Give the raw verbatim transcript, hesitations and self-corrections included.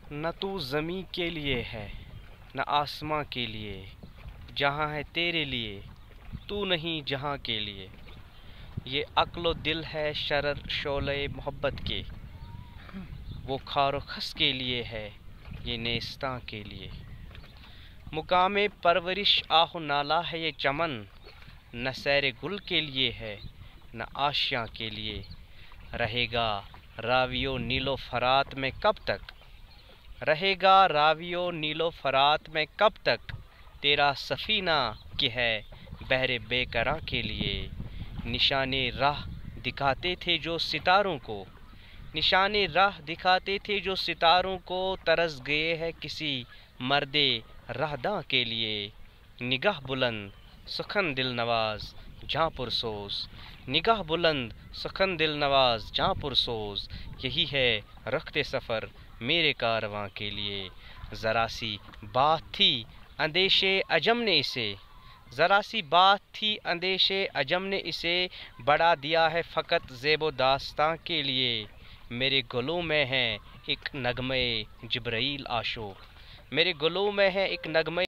نہ تو زمیں کے لیے ہے نہ آسماں کے لیے، جہاں ہے تیرے لیے تو نہیں جہاں کے لیے۔ یہ عقل و دل ہے شرر شعلہ محبت کے، وہ خار و خس کے لیے ہے یہ نیستاں کے لیے۔ مقام پرورش آہ و نالا ہے یہ چمن، نہ سیر گل کے لیے ہے نہ آشیاں کے لیے۔ رہے گا راوی و نیل و فرات میں کب تک، رہے گا راوی و نیل و فرات میں کب تک، تیرا سفینہ کہ ہے بحر بے کراں کے لیے۔ نشان راہ دکھاتے تھے جو ستاروں کو، نشان راہ دکھاتے تھے جو ستاروں کو، ترس گئے ہے کسی مرد راہداں کے لیے۔ نگاہ بلند سخن دل نواز جاں پرسوز، نگاہ بلند سخن دل نواز جاں پرسوز، یہی ہے رخت سفر میرے کارواں کے لیے۔ ذرا سی بات تھی اندیش عجم نے اسے، ذرا سی بات تھی اندیش عجم نے اسے، بڑھا دیا ہے فقط زیب و داستاں کے لیے۔ میرے گلوں میں ہے ایک نغمہ جبرائیل آشوق، میرے گلوں میں ہے ایک نغمہ